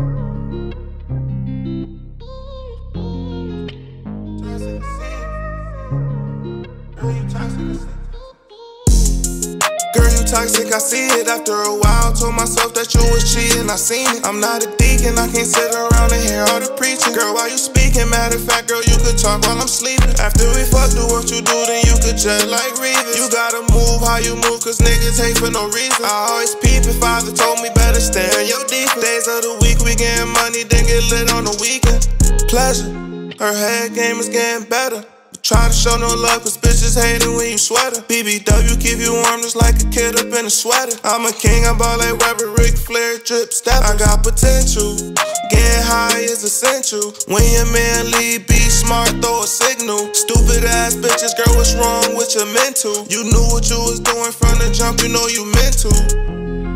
Girl, you toxic, I see it. After a while, told myself that you was cheating, I seen it. I'm not a deacon, I can't sit around and hear all the preaching. Girl, why you speaking? Matter of fact, girl, you could talk while I'm sleeping. After we fuck, do what you do, then you could judge like Reeves. You gotta move how you move, cause niggas hate for no reason. I always peep if father told me better stay on your defense. Days of the week, we getting money, then get lit on the weekend. Pleasure, her head game is getting better. Try to show no love, cause bitches hating when you sweater. BBW keep you warm just like a kid up in a sweater. I'm a king, I ball like rapper Ric Flair, drip step. I got potential, getting high is essential. When your man leave, be smart, throw a signal. Stupid ass bitches, girl, what's wrong with your mental? You knew what you was doing from the jump, you know you meant to.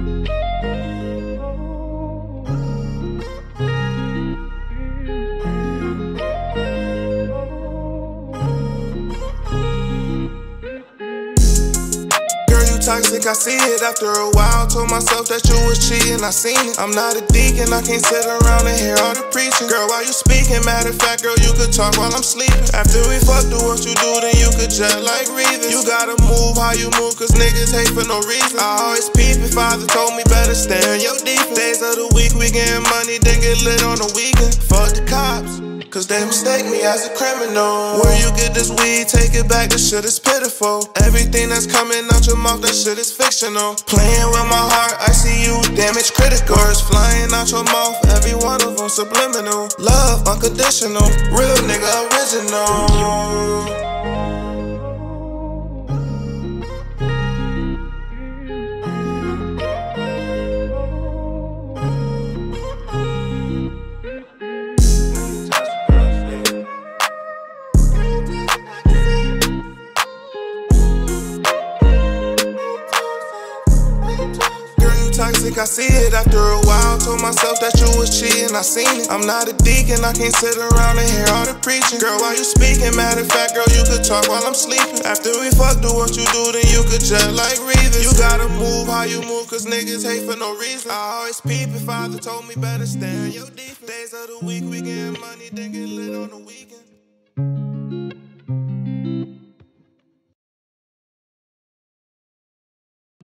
Toxic, I see it. After a while, told myself that you was cheating, I seen it. I'm not a deacon, I can't sit around and hear all the preaching. Girl, why you speaking? Matter of fact, girl, you could talk while I'm sleeping. After we fuck, do what you do, then you could judge like Reeves. You gotta move how you move, cause niggas hate for no reason. I always peep if father told me better stay on your defense. Days of the week, we getting money, then get lit on the weekend. Fuck the cops, cause they mistake me as a criminal. Where you get this weed, take it back, this shit is pitiful. Everything that's coming out your mouth, that shit is fictional. Playing with my heart, I see you, damage critical. Words flying out your mouth, every one of them subliminal. Love, unconditional, real nigga original. Toxic, I see it. After a while, told myself that you was cheating, I seen it. I'm not a deacon, I can't sit around and hear all the preaching. Girl, why you speaking? Matter of fact, girl, you could talk while I'm sleeping. After we fuck, do what you do, then you could judge like Reeves. You gotta move how you move, cause niggas hate for no reason. I always peep if father told me better stay on your defense. Days of the week, we getting money, then get lit on the weekend.